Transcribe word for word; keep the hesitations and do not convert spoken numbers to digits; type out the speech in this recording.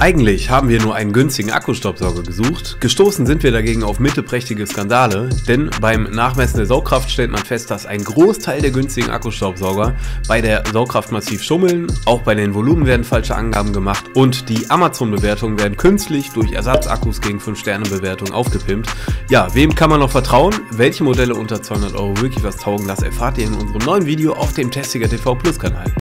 Eigentlich haben wir nur einen günstigen Akkustaubsauger gesucht, gestoßen sind wir dagegen auf mittelprächtige Skandale, denn beim Nachmessen der Saugkraft stellt man fest, dass ein Großteil der günstigen Akkustaubsauger bei der Saugkraft massiv schummeln, auch bei den Volumen werden falsche Angaben gemacht und die Amazon-Bewertungen werden künstlich durch Ersatzakkus gegen fünf Sterne Bewertungen aufgepimpt. Ja, wem kann man noch vertrauen? Welche Modelle unter zweihundert Euro wirklich was taugen, das erfahrt ihr in unserem neuen Video auf dem Testiger T V Plus Kanal.